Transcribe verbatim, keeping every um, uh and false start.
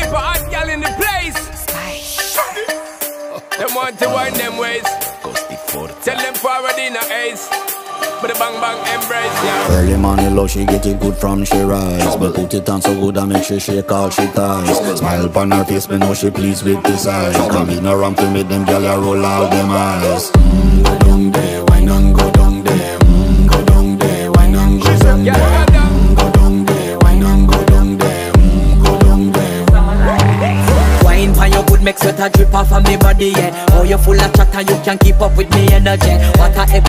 type of hot girl in the place. Them want to wind them ways. Tell them forward in a ace. But the bang bang embrace, yeah. Early morning love, she get it good from she rise. But put it on so good I make she shake all she ties. Smile upon her face, me know she pleased with this eyes. Come in around to make them gyal a roll out them eyes. Mm, go down there, wine and go down there. Mm, go down there, wine and go down there. Mm, go down there, wine and go down there. Mm, go down there. Wine pan your good, make sweat a drip off of me body, yeah. Oh, you full of chatter, you can't keep up with me energy. What a